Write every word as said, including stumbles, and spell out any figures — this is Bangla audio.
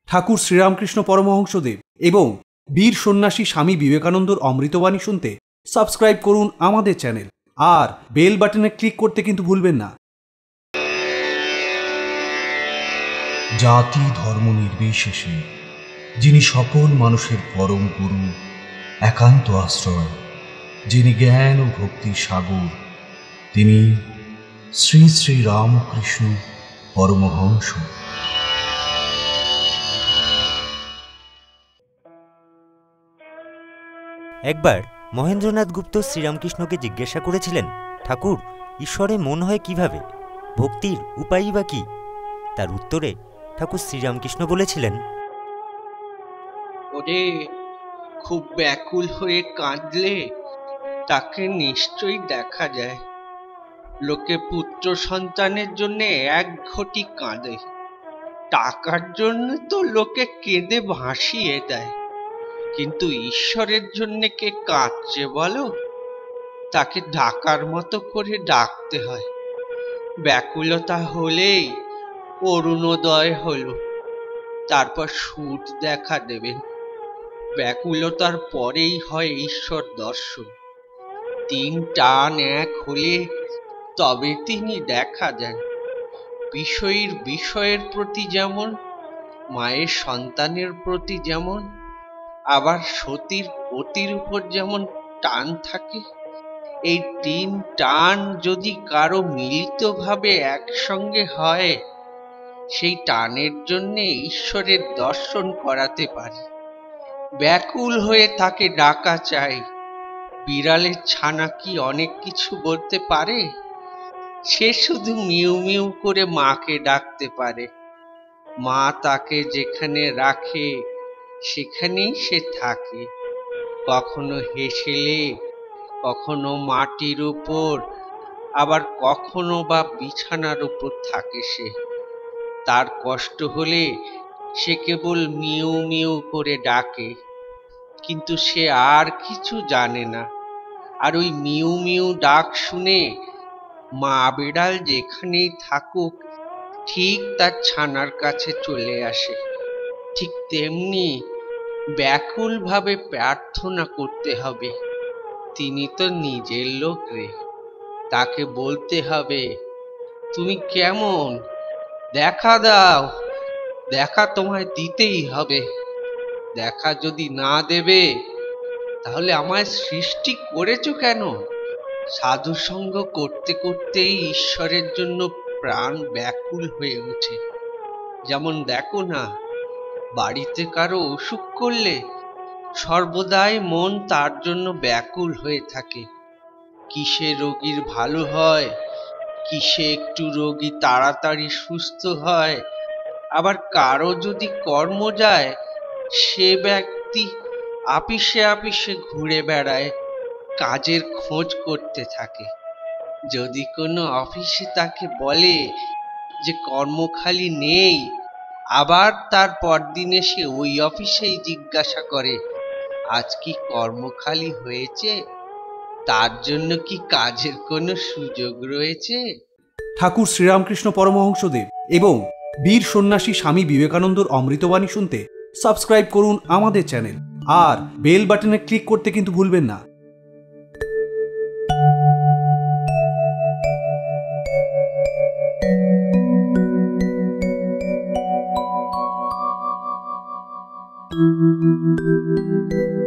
ঠাকুর শ্রীরামকৃষ্ণ পরমহংসদেব এবং বীর সন্ন্যাসী স্বামী বিবেকানন্দর অমৃতবাণী শুনতে সাবস্ক্রাইব করুন আমাদের চ্যানেল আর বেল বাটনে ক্লিক করতে কিন্তু ভুলবেন না। জাতি ধর্ম নির্বিশেষে যিনি সকল মানুষের পরম গুরু, একান্ত আশ্রয়, যিনি জ্ঞান ও ভক্তির সাগর, তিনি শ্রী শ্রী রামকৃষ্ণ পরমহংস। একবার মহেন্দ্রনাথ গুপ্ত শ্রীরামকৃষ্ণকে জিজ্ঞাসা করেছিলেন, ঠাকুর, ঈশ্বরে মন হয় কিভাবে? ভক্তির উপায়ই বা কি? তার উত্তরে ঠাকুর শ্রীরামকৃষ্ণ বলেছিলেন, ওরে, খুব ব্যাকুল হয়ে কাঁদলে তাকে নিশ্চয়ই দেখা যায়। লোকে পুত্র সন্তানের জন্য এক ঘটি কাঁদে, টাকার জন্য তো লোকে কেঁদে ভাসিয়ে দেয়, কিন্তু ঈশ্বরের জন্য কে কাঁদছে বলো? তাকে ডাকার মতো করে ডাকতে হয়। ব্যাকুলতা হলেই অরুণোদয় হলো, তারপর সূর্য দেখা দেবেন। ব্যাকুলতার পরেই হয় ঈশ্বর দর্শন। তিন টান এক হলে তবে তিনি দেখা যান। বিষয়ীর বিষয়ের প্রতি যেমন, মায়ের সন্তানের প্রতি যেমন, আবার সতীর পতির উপর যেমন টান থাকে, এই তিন টান যদি কারো মিলিতভাবে একসঙ্গে হয়, সেই টানের জন্যে ঈশ্বরের দর্শন করাতে পারে। ব্যাকুল হয়ে তাকে ডাকা চাই। বিড়ালের ছানা কি অনেক কিছু বলতে পারে? সে শুধু মিউ মিউ করে মাকে ডাকতে পারে। মা তাকে যেখানে রাখে সেখানেই সে থাকে। কখনো হেসেলে, কখনো মাটির উপর, আবার কখনো বা বিছানার উপর থাকে সে। তার কষ্ট হলে সে কেবল মিউ মিউ করে ডাকে, কিন্তু সে আর কিছু জানে না। আর ওই মিউ মিউ ডাক শুনে মা বিড়াল যেখানেই থাকুক ঠিক তার ছানার কাছে চলে আসে। ঠিক তেমনি ব্যাকুল ভাবে প্রার্থনা করতে হবে। তিনি তো নিজের লোক রে, তাকে বলতে হবে, তুমি কেমন? দেখা দাও। দেখা তোমায় দিতেই হবে। দেখা যদি না দেবে, তাহলে আমায় সৃষ্টি করেছো কেন? সাধু সঙ্গ করতে করতেই ঈশ্বরের জন্য প্রাণ ব্যাকুল হয়ে ওঠে। যেমন দেখো না, বাড়িতে কারো অসুখ করলে সর্বদাই মন তার জন্য ব্যাকুল হয়ে থাকে। কিসে রোগীর ভালো হয়, কিসে একটু রোগী তাড়াতাড়ি সুস্থ হয়। আবার কারো যদি কর্ম যায়, সে ব্যক্তি আপিসে আপিসে ঘুরে বেড়ায়, কাজের খোঁজ করতে থাকে। যদি কোনো অফিসে তাকে বলে যে কর্মখালি নেই, আবার তার পরদিন এসে ওই অফিসেই জিজ্ঞাসা করে, আজ কি কর্মখালি হয়েছে? তার জন্য কি কাজের কোনো সুযোগ রয়েছে? ঠাকুর শ্রীরামকৃষ্ণ পরমহংসদেব এবং বীর সন্ন্যাসী স্বামী বিবেকানন্দর অমৃতবাণী শুনতে সাবস্ক্রাইব করুন আমাদের চ্যানেল আর বেল বাটনে ক্লিক করতে কিন্তু ভুলবেন না। Thank you.